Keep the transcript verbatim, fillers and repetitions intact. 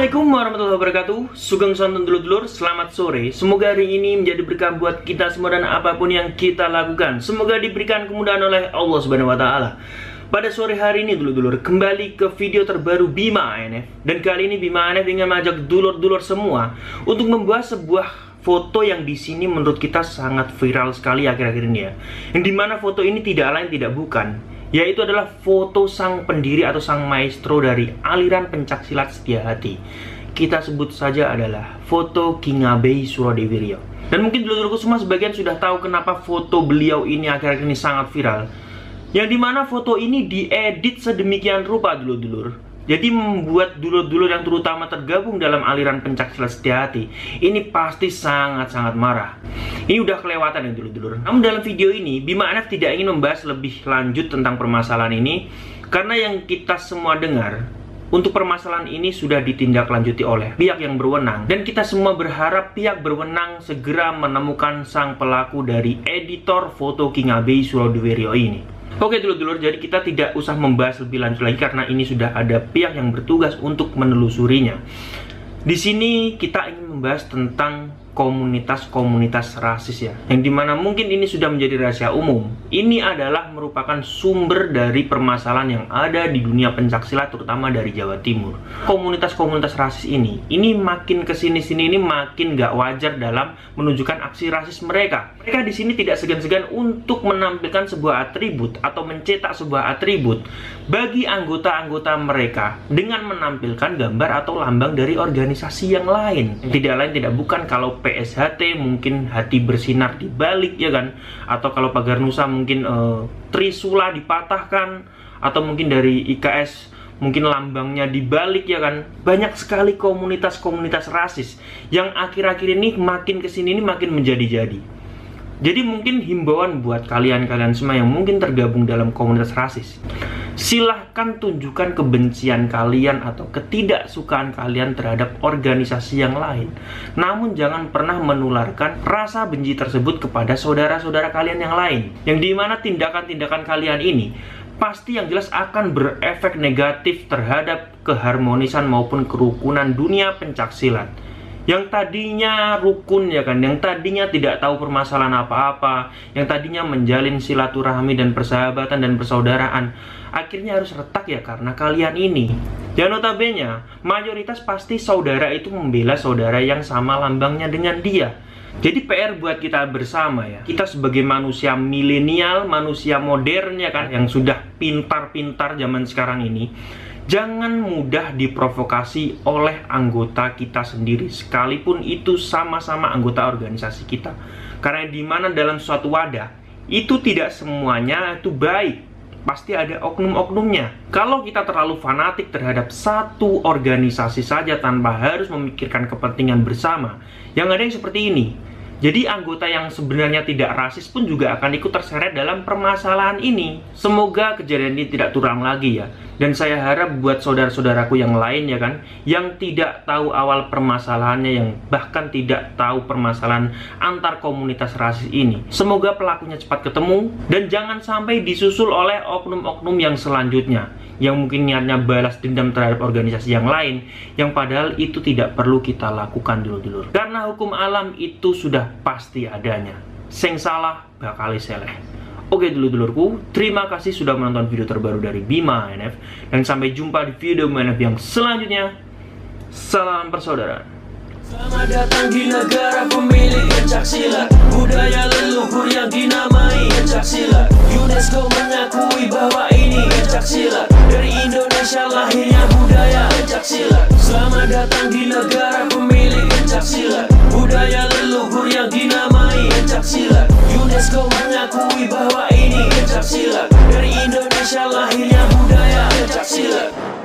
Assalamualaikum warahmatullahi wabarakatuh. Sugeng sonten dulur-dulur, selamat sore. Semoga hari ini menjadi berkah buat kita semua dan apapun yang kita lakukan. Semoga diberikan kemudahan oleh Allah Subhanahu wa taala. Pada sore hari ini dulur-dulur, kembali ke video terbaru Bima A N F. Dan kali ini Bima A N F ingin mengajak dulur-dulur semua untuk membahas sebuah foto yang di sini menurut kita sangat viral sekali akhir-akhir ini ya. Yang dimana foto ini tidak lain tidak bukan, yaitu adalah foto sang pendiri atau sang maestro dari aliran pencaksilat Setia Hati. Kita sebut saja adalah foto King Abey Surodewirio. Dan mungkin dulur-dulurku semua sebagian sudah tahu kenapa foto beliau ini akhir-akhir ini sangat viral. Yang dimana foto ini diedit sedemikian rupa dulur-dulur, jadi membuat dulur-dulur yang terutama tergabung dalam aliran pencaksilat Setia Hati ini pasti sangat-sangat marah. Ini udah kelewatan ya dulur-dulur. Namun dalam video ini Bima A N F tidak ingin membahas lebih lanjut tentang permasalahan ini, karena yang kita semua dengar, untuk permasalahan ini sudah ditindaklanjuti oleh pihak yang berwenang. Dan kita semua berharap pihak berwenang segera menemukan sang pelaku dari editor foto King Abey Surodewirio ini. Oke dulur-dulur, jadi kita tidak usah membahas lebih lanjut lagi karena ini sudah ada pihak yang bertugas untuk menelusurinya. Di sini kita ingin membahas tentang komunitas-komunitas rasis ya, yang dimana mungkin ini sudah menjadi rahasia umum. Ini adalah merupakan sumber dari permasalahan yang ada di dunia pencaksilat, terutama dari Jawa Timur. Komunitas-komunitas rasis ini, ini makin kesini-sini ini makin gak wajar dalam menunjukkan aksi rasis mereka. Mereka di sini tidak segan-segan untuk menampilkan sebuah atribut atau mencetak sebuah atribut bagi anggota-anggota mereka dengan menampilkan gambar atau lambang dari organisasi yang lain. Tidak lain tidak bukan kalau P S H T mungkin hati bersinar dibalik ya kan, atau kalau pagar nusa mungkin uh, trisula dipatahkan, atau mungkin dari I K S mungkin lambangnya dibalik ya kan. Banyak sekali komunitas-komunitas rasis yang akhir-akhir ini makin kesini ini makin menjadi-jadi. Jadi mungkin himbauan buat kalian-kalian semua yang mungkin tergabung dalam komunitas rasis, silahkan tunjukkan kebencian kalian atau ketidaksukaan kalian terhadap organisasi yang lain. Namun jangan pernah menularkan rasa benci tersebut kepada saudara-saudara kalian yang lain. Yang dimana tindakan-tindakan kalian ini pasti yang jelas akan berefek negatif terhadap keharmonisan maupun kerukunan dunia pencaksilat. Yang tadinya rukun ya kan, yang tadinya tidak tahu permasalahan apa-apa, yang tadinya menjalin silaturahmi dan persahabatan dan persaudaraan, akhirnya harus retak ya karena kalian ini. Dan notabene mayoritas pasti saudara itu membela saudara yang sama lambangnya dengan dia. Jadi P R buat kita bersama ya, kita sebagai manusia milenial, manusia modern ya kan, yang sudah pintar-pintar zaman sekarang ini, jangan mudah diprovokasi oleh anggota kita sendiri, sekalipun itu sama-sama anggota organisasi kita. Karena dimana dalam suatu wadah, itu tidak semuanya itu baik, pasti ada oknum-oknumnya. Kalau kita terlalu fanatik terhadap satu organisasi saja tanpa harus memikirkan kepentingan bersama, yang ada yang seperti ini. Jadi anggota yang sebenarnya tidak rasis pun juga akan ikut terseret dalam permasalahan ini. Semoga kejadian ini tidak terulang lagi ya. Dan saya harap buat saudara-saudaraku yang lain ya kan, yang tidak tahu awal permasalahannya, yang bahkan tidak tahu permasalahan antar komunitas rasis ini, semoga pelakunya cepat ketemu dan jangan sampai disusul oleh oknum-oknum yang selanjutnya, yang mungkin niatnya balas dendam terhadap organisasi yang lain, yang padahal itu tidak perlu kita lakukan dulur-dulur. Karena hukum alam itu sudah pasti adanya. Sing salah bakal seleh. Oke dulur-dulurku, terima kasih sudah menonton video terbaru dari Bima A N F, dan sampai jumpa di video Bima A N F yang selanjutnya. Salam persaudaraan. Selamat datang di negara pemilik pencaksilat, budaya leluhur yang dinamai pencaksilat. UNESCO mengakui bahwa ini pencaksilat, dari Indonesia lahirnya budaya pencaksilat. Selamat datang di negara pemilik pencaksilat, budaya leluhur yang dinamai pencaksilat. UNESCO mengakui bahwa ini pencaksilat, dari Indonesia lahirnya budaya pencaksilat.